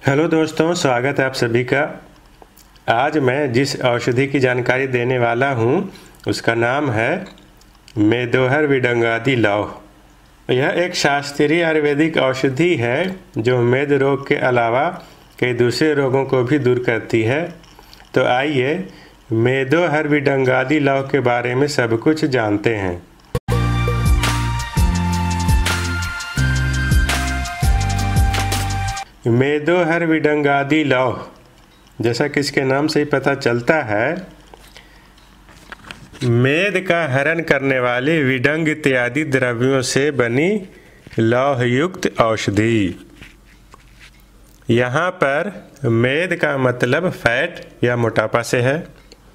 Hello दोस्तों, स्वागत है आप सभी का। आज मैं जिस औषधि की जानकारी देने वाला हूँ उसका नाम है मेदोहर विडंगादी लौह। यह एक शास्त्रीय आयुर्वेदिक औषधि है जो मेद रोग के अलावा कई दूसरे रोगों को भी दूर करती है। तो आइए मेदोहर विडंगादी लौह के बारे में सब कुछ जानते हैं। मेदोहर विडंगादी लौह, जैसा कि इसके नाम से ही पता चलता है, मेद का हरण करने वाले विडंग इत्यादि द्रव्यों से बनी लौह युक्त औषधि। यहाँ पर मेद का मतलब फैट या मोटापा से है।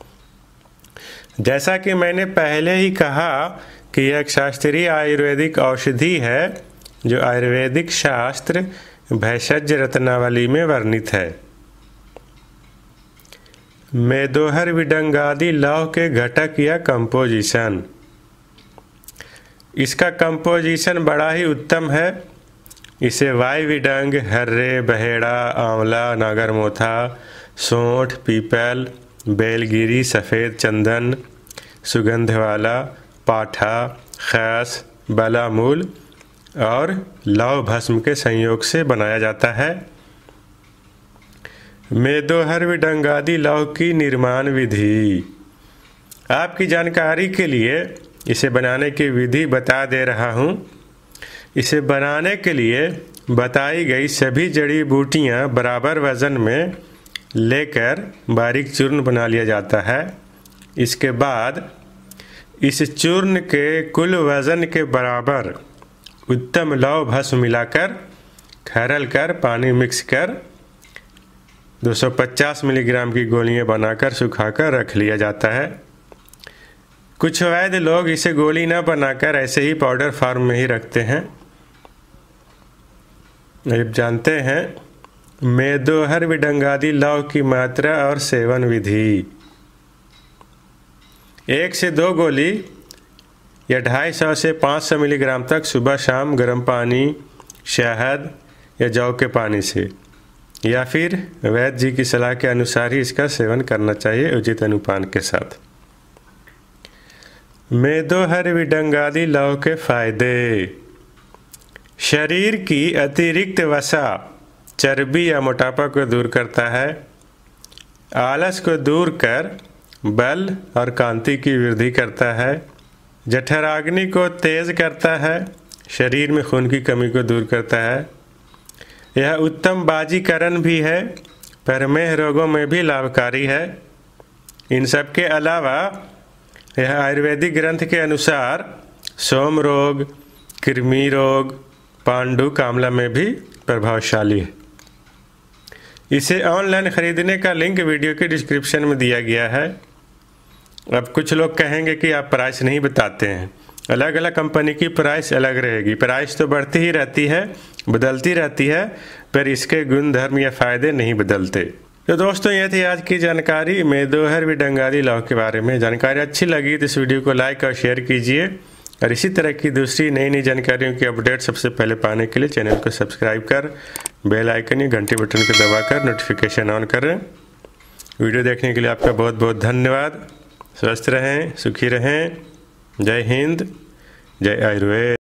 जैसा कि मैंने पहले ही कहा कि यह एक शास्त्रीय आयुर्वेदिक औषधि है जो आयुर्वेदिक शास्त्र भेषज रत्नावली में वर्णित है। मेदोहर विडंगादी लौह के घटक या कंपोजिशन, इसका कंपोजिशन बड़ा ही उत्तम है। इसे वाई विडंग, हर्रे, बहेड़ा, आंवला, नागरमोथा, सोंठ, पीपल, बेलगिरी, सफ़ेद चंदन, सुगंध वाला, पाठा, खस, बलामूल और लौह भस्म के संयोग से बनाया जाता है। मेदोहर विडंगादी लौह की निर्माण विधि, आपकी जानकारी के लिए इसे बनाने की विधि बता दे रहा हूँ। इसे बनाने के लिए बताई गई सभी जड़ी बूटियाँ बराबर वज़न में लेकर बारीक चूर्ण बना लिया जाता है। इसके बाद इस चूर्ण के कुल वज़न के बराबर उत्तम लौह भस्म मिलाकर खरल कर पानी मिक्स कर 250 मिलीग्राम की गोलियां बनाकर सुखाकर रख लिया जाता है। कुछ वैद्य लोग इसे गोली न बनाकर ऐसे ही पाउडर फॉर्म में ही रखते हैं। अब जानते हैं मेदोहर विडंगादी लौह की मात्रा और सेवन विधि। 1 से 2 गोली या 250 से 500 मिलीग्राम तक सुबह शाम गर्म पानी, शहद या जौ के पानी से, या फिर वैद्य जी की सलाह के अनुसार ही इसका सेवन करना चाहिए उचित अनुपान के साथ। मेदोहर विडंगादी लौह के फायदे, शरीर की अतिरिक्त वसा, चर्बी या मोटापा को दूर करता है, आलस को दूर कर बल और कांति की वृद्धि करता है, जठराग्नि को तेज करता है, शरीर में खून की कमी को दूर करता है। यह उत्तम बाजीकरण भी है, प्रमेह रोगों में भी लाभकारी है। इन सब के अलावा यह आयुर्वेदिक ग्रंथ के अनुसार सोम रोग, कृमि रोग, पांडु कामला में भी प्रभावशाली है। इसे ऑनलाइन खरीदने का लिंक वीडियो के डिस्क्रिप्शन में दिया गया है। अब कुछ लोग कहेंगे कि आप प्राइस नहीं बताते हैं। अलग अलग कंपनी की प्राइस अलग रहेगी। प्राइस तो बढ़ती ही रहती है, बदलती रहती है, पर इसके गुण धर्म या फ़ायदे नहीं बदलते। तो दोस्तों, यह थी आज की जानकारी मेदोहर विडंगादी लौह के बारे में। जानकारी अच्छी लगी तो इस वीडियो को लाइक और शेयर कीजिए, और इसी तरह की दूसरी नई नई जानकारियों की अपडेट सबसे पहले पाने के लिए चैनल को सब्सक्राइब कर बेल आइकन या घंटी बटन को दबाकर नोटिफिकेशन ऑन करें। वीडियो देखने के लिए आपका बहुत बहुत धन्यवाद। स्वस्थ रहें, सुखी रहें। जय हिंद, जय आयुर्वेद।